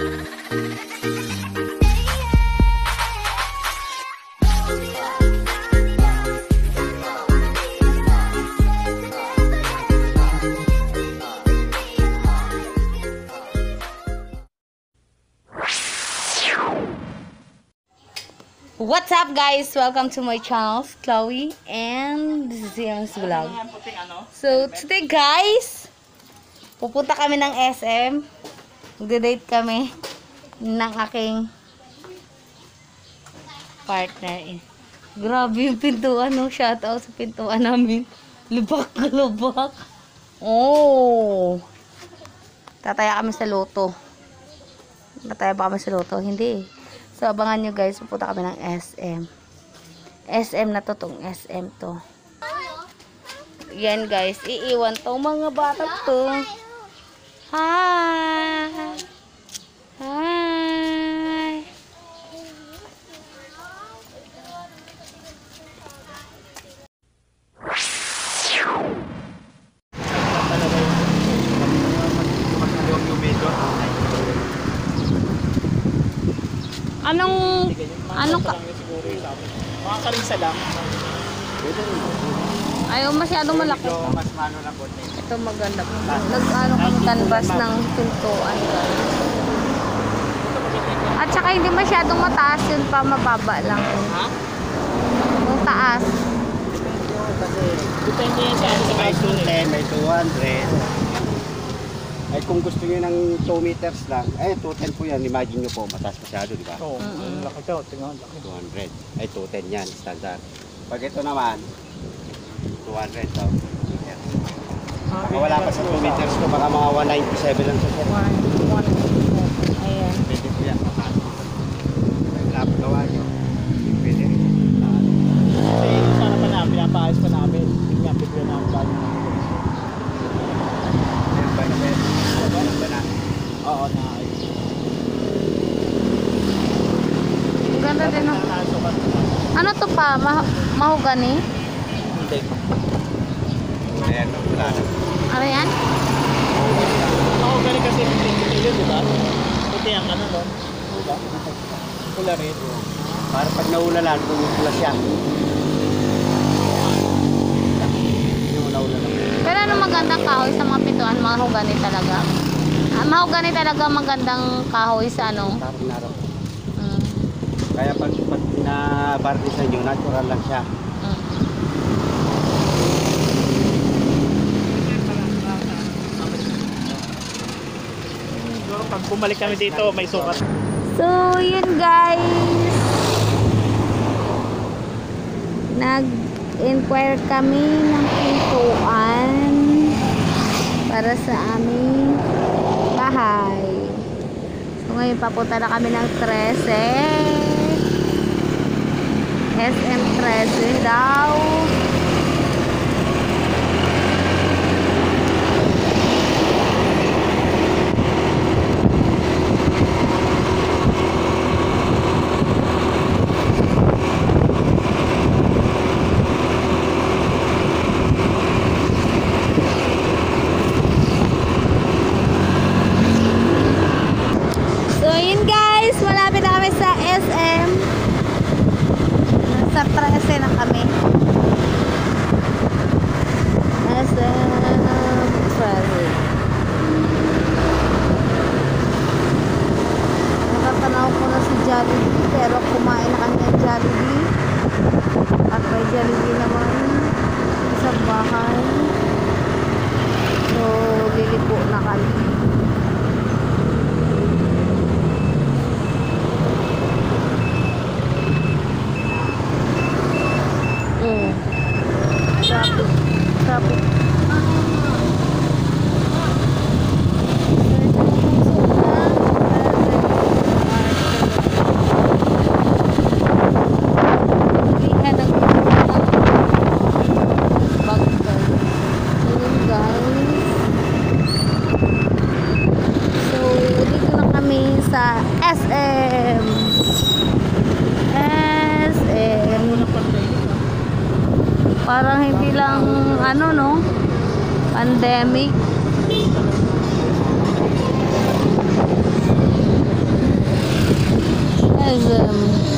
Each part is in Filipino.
What's up guys? Welcome to my channel, Chloe, and this is Yam's Vlog. So today guys, pupunta kami ng SM. Magde-date kami ng aking partner. Grabe yung pintuan, no? Shout out sa pintuan namin. Lubak na lubak. Oh! Tataya kami sa loto. Tataya ba kami sa loto? Hindi eh. So, abangan nyo guys, pupunta kami ng SM. SM na to, tong SM to. Yan guys, iiwan tong mga bata to. Hi! Hi! Anong ka? Mga karinsa lang. Ayaw masyadong malaki. Mas mano lang po. Ito maganda. Nag-ano kami canvas ng pintuan guys. At saka hindi masyadong mataas yun pa, mababa lang. Ha? Yung taas. Depende yan sa ano sa May baso 210, may 200. Ay kung gusto niyo ng 2 meters lang, ay 210 po yan. Imagine niyo po, mataas masyado, di ba? Oo, laki daw. Tingnan, laki. 200. Ay 210 yan, standard. Pag ito naman, 200 daw. Baka wala pa sa 2 meters ko, baka mga 197 lang sa set. Ayan. Pwede po yan. May gawa niyo. Pwede rin. Kasi sana pa namin, pinapaayos pa namin. Hindi nga bigla namin bago namin. Meron ba na meron? Meron ba na? Oo, naayos. Ang ganda din oh. Ano to pa? Mahogani? Hindi. Ayan, wala na. Ano yan? Ako galing kasi puti yun, di ba? Puti ang ano nun. Diba? Pula rin. Para pag naulalan, pumupula siya. Yung naulalan. Pero ano magandang kahoy sa mga pintuan? Mahogani talaga. Mahogani talaga magandang kahoy sa ano? Parang narap. Mm. Kaya pag na-barnisan nyo, natural lang siya. Mm. Siguro pag bumalik kami dito, may sukat. So, yun guys. Nag-inquire kami ng pintuan para sa aming bahay. So, ngayon papunta na kami ng 13. SM 13 daw. So, yun guys, malapit na kami sa SM. Sa 13 na kami. SM 13. Nakatanaw ko na si Jollibee, pero kumain na kami ng Jollibee. At may Jollibee naman sa bahay. So, lilipo na kami. Traffic. So, dito na kami sa SM. Parang hindi lang ano no, pandemic. Museum.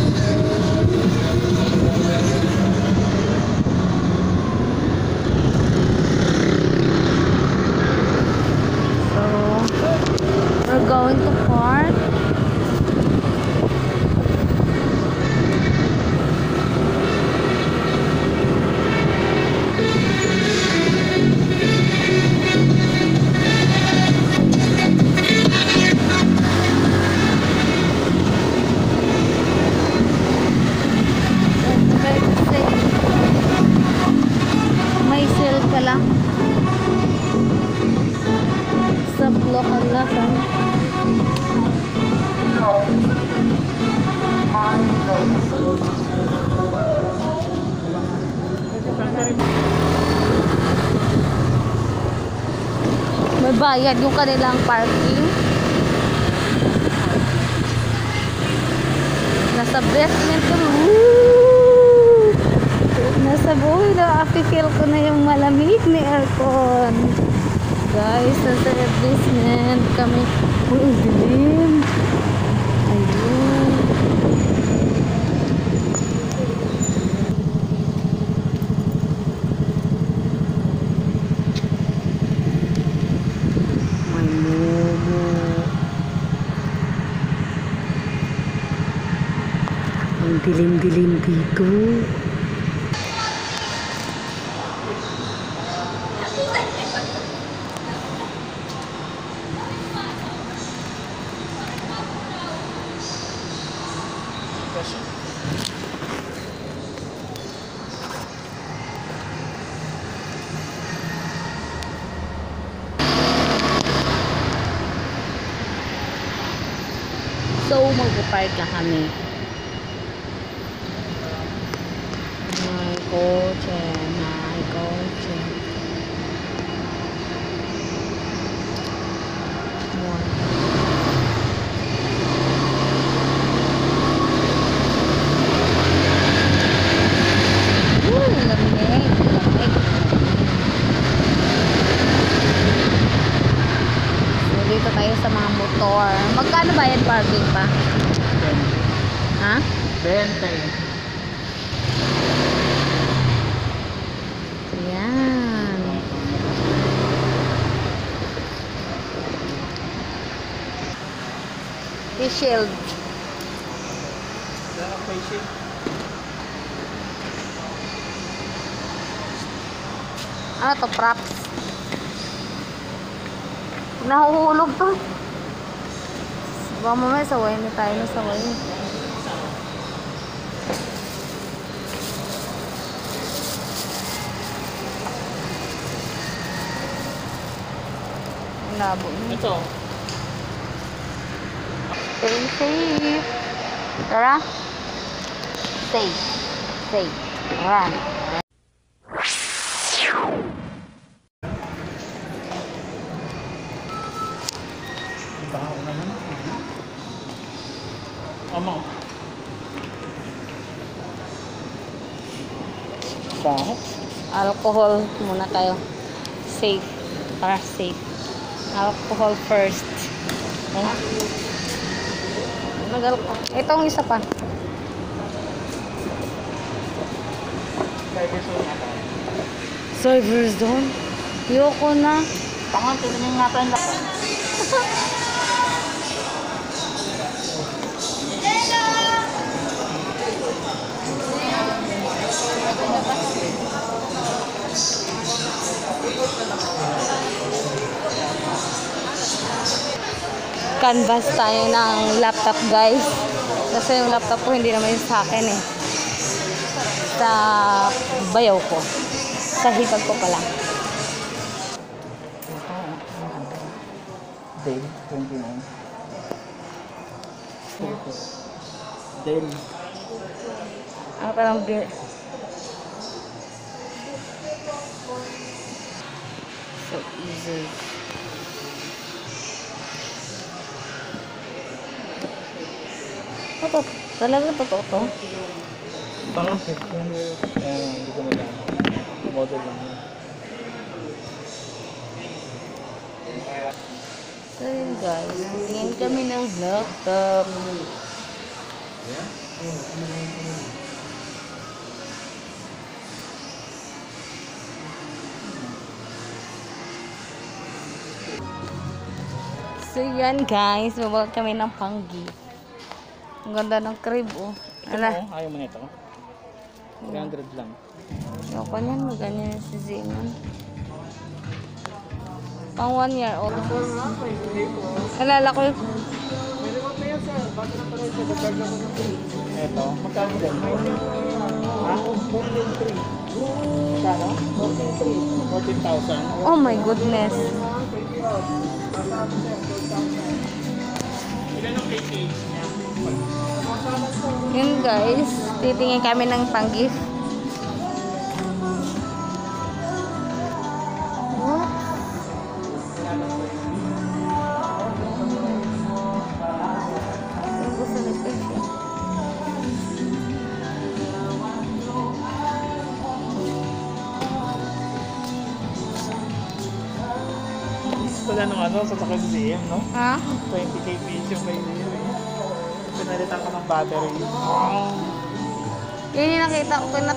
So, we're going to park. May sale pala sa local lasan. May bayad yung kanilang parking. Nasa basement kami. Woo! Nasa buhay na feel ko na yung malamig ni aircon. Guys, nasa basement kami. Uy, ang dilim. Ayun. May momo. Ang dilim-dilim dito. So, mag-park na kami. My kotse, my kotse. Lamig. So, dito tayo sa mga motor. Magkano bayad parking pa? Ha? 20. Yan. I-shield. Ano to? Props. Nahuhulog to. Baka mamaya saway na tayo na saway. Ang labo niya. Ito. Stay safe. Tara. Safe. Safe. Run. Baho naman. Amo. Baho. Alcohol muna tayo. Safe. Para safe. Alcohol first. Okay. Nag-alcohol. Itong isa pa. Cyber zone? Yoko na. Tangan, tignan nga tayo lang. Canvas tayo ng laptop, guys. Kasi yung laptop ko hindi naman yung sa akin eh. Sa bayaw ko. Sa hipag ko pala. Dale, 29. Dale. Ano parang beer. So easy. Ito, talaga totoo to. Parang hindi ko nila. Model lang yun. So yun guys, tingin kami ng laptop. So yan guys, babalik kami ng pang-gift. Ang ganda ng crib oh. Ito Ala, mo, ayaw mo nito. 300 lang. ayoko niyan, maganyan si Zeman. Pang 1 year old. Alala ko yung Ito, magkano din? Ha? 14,300. Magkano? 14,000. oh my goodness. Ilan ang case niya? Yun guys, titingin kami ng pang-gift. What? Ang gusto ni Peche. Wala nung ano, sasakyan si ZM, no? Ha? 20k piece yung kay ZM. Pinalitan ko ng battery. Yun yung nakita ko na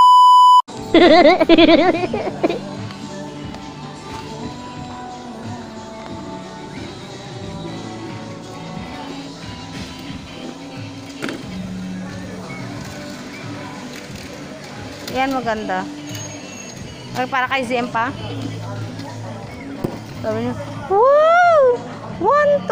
yan maganda. Ay, para kay ZM pa. Sabi niya, wow! 1,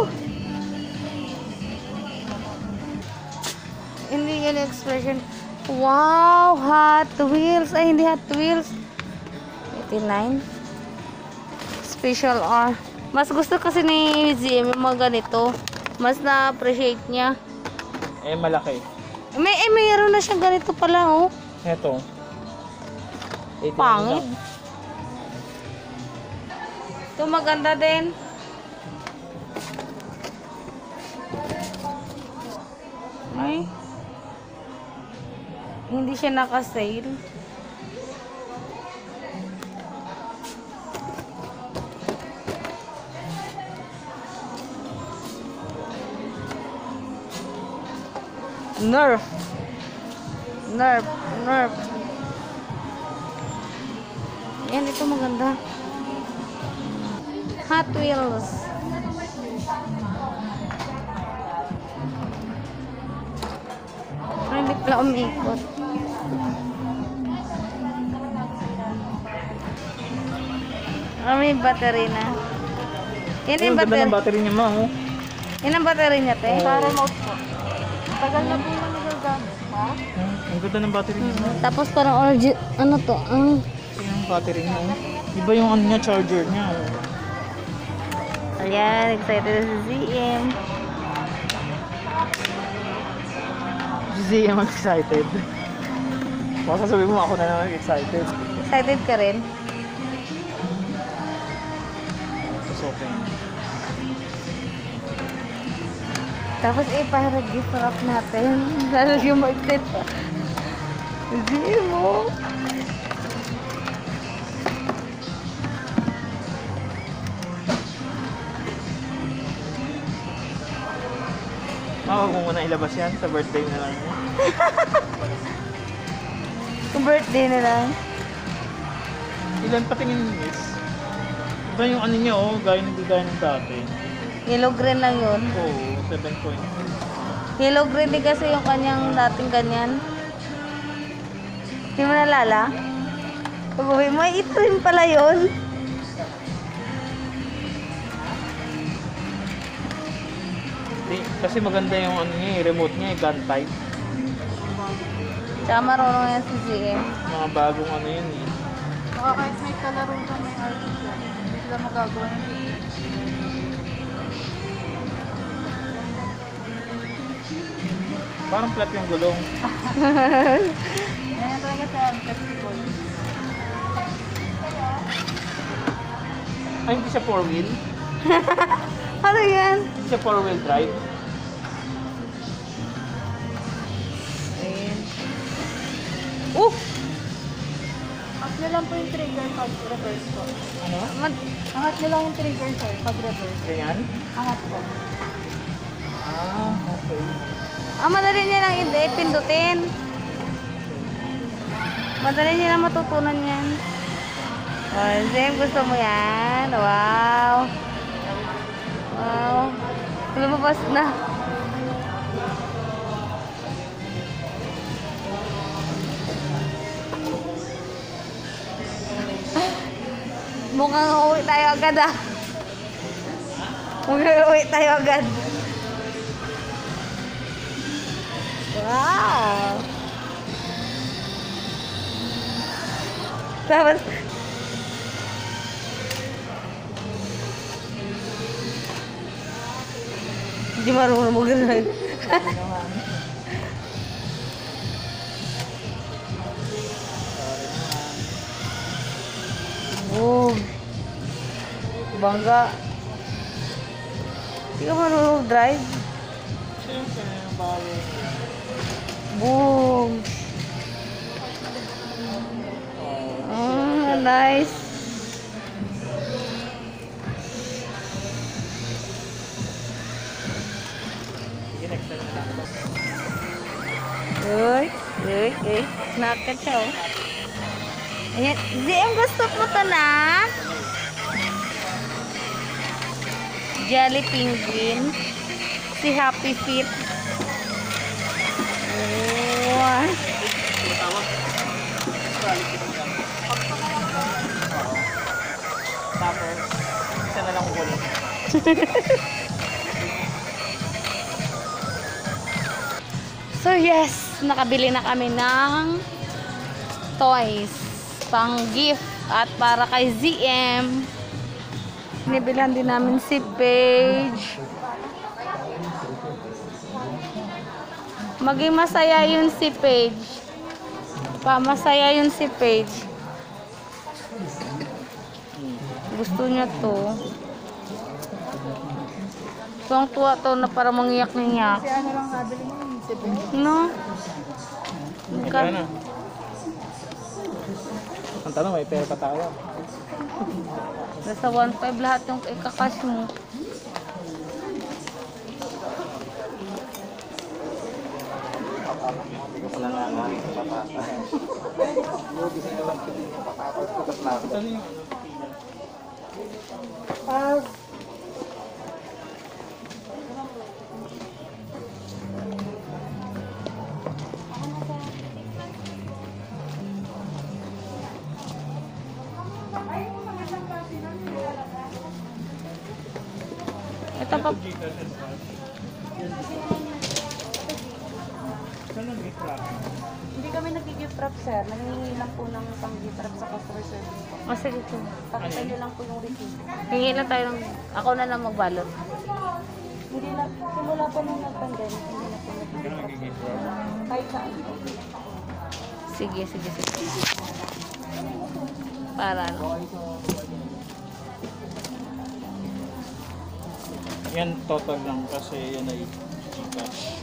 2! Hindi yun yung expression. Wow! Hot Wheels. Ay, hindi Hot Wheels. 89. Special R. Mas gusto kasi ni ZM yung mga ganito. Mas na-appreciate niya. Eh, malaki. Mayroon na siyang ganito pala, oh. Ito. 89 Pangit. lang. Ito maganda din. Ay. Hindi siya naka-sale. Nerf. Nerf. Nerf. Yan, ito maganda. Hot Wheels. Ay, hindi pala umikot. Ah, may battery na. Yan Yung yung ganda battery. ng battery niya, ma. Oh. Yan ang battery niya, te. Oo. Para remote po. Tagal na po na nagagamit, ha? Ang ganda ng battery niya. Tapos parang origin, ano to? Ito yung battery niya. Oh. Iba yung ano niya, charger niya. Oh. Ayan, excited na si ZM. Si ZM excited. Baka sasabihin mo ako na naman excited. Excited ka rin? Susukin. Tapos para gift wrap natin. Lalo yung mag-excited pa. ZM mo. Huwag mo muna ilabas yan sa birthday na lang niya. Kung birthday na lang. Ilan patingin ni Miss? Iba yung ano niya, oh, gaya ng dati. Yellow green lang yun. Oo, 7 point. Yellow green din kasi yung kanyang dating ganyan. Hindi mo nalala? Pag-uwi mo, ito rin pala yun. Kasi maganda yung ano niya, remote niya, gun type. Tsaka marunong yan si ZM. Mga bagong ano yun eh. Baka kahit may kalaro ka may artist yan, hindi sila magagawa ng video. Parang flat yung gulong. Yan talaga sa festival. Ay, hindi siya 4-wheel. Ano yan? Hindi siya 4-wheel drive. Ayan. Angat nyo lang po yung trigger pag reverse po. Ano? Angat nyo lang yung trigger sir pag reverse. Ganyan? Angat po. Ah, okay. Madali niya lang pindutin. Madali niya lang matutunan yan. Oh, Zem, gusto mo yan? Wow. Wow. Lumabas na. Mukhang uwi tayo agad ah. Mukhang uwi tayo agad. Wow. Tapos, hindi marunong mo ganun. Oh. Bangga. Hindi ka marunong drive. Siyempre, bali. Boom. Nice. Sige, next time na lang. Uy. Nakakit siya oh. Ayan. Zim, gusto mo to na? Jelly penguin. Si Happy Feet. Oh. Tapos, isa na lang kukunin. So yes, nakabili na kami ng toys pang gift at para kay ZM. Nibilan din namin si Paige. Maging masaya yun si Paige. Masaya yun si Paige. Gusto niya to. Tuwang-tuwa to na para mangiyak-ngiyak. Kasi ano lang nabili mo yung sipin. No? Magkano? Ang tanong, may pera pa tayo. Nasa 1.5 lahat yung ikakash mo. Ito pa. Hindi kami nag-gift wrap, sir. Nangingi lang po ng pang-gift wrap sa customer service. O sige po. Pakita nyo lang po yung receipt. Hingi lang tayo ng... Ako na lang magbalot. Hindi na, simula pa nung nag-pandemic, hindi na po nag-gift wrap. Kahit saan po. Sige. Para ano. Yan total lang kasi yan ay Gcash.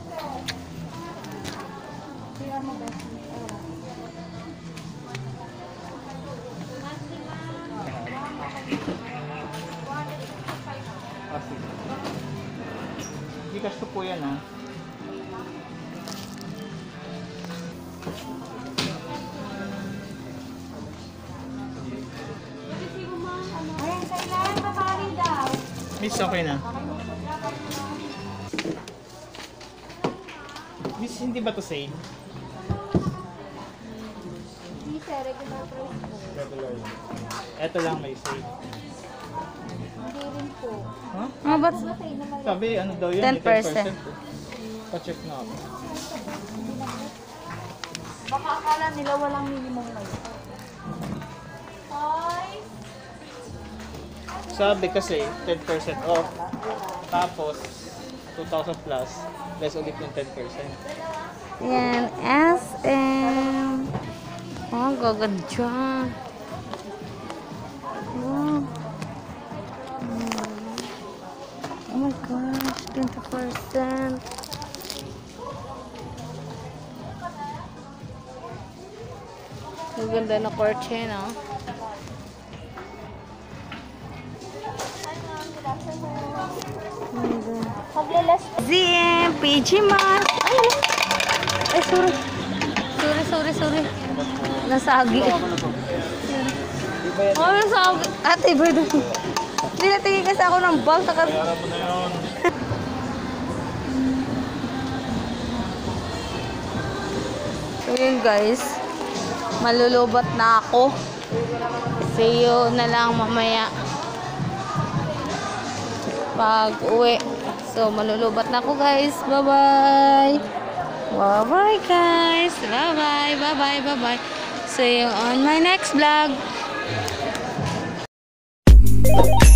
Sige. Gcash ko po yan ha. Ayan, kailangan papari daw. Miss, okay na. Miss, hindi ba to sale? Hindi, sir. Regular price po. Regular. Ito lang may sale. Hindi rin po. Huh? Ba't? Matay na mali. Sabi, ano daw yan? 10%. 10%. Pa-check na ako. Baka akala nila walang minimum na yun. Sabi kasi 10% off. Tapos 2,000 plus. Less ulit yung 10%. Yan. SM. Oh, gaganda. Wow. Oh my gosh. 20%. Ang ganda na curtain, oh. Paglalas ZM! aking PG mask. Ay, ano? Ay, sorry. Nasagi. Oh, nasagi. Ate, ba doon? Hindi natingin kasi ako ng bag. So yun guys, malulubat na ako. See you na lang mamaya pag uwi. So malulubat na ako guys. Bye bye. Bye bye guys. Bye bye. See you on my next vlog.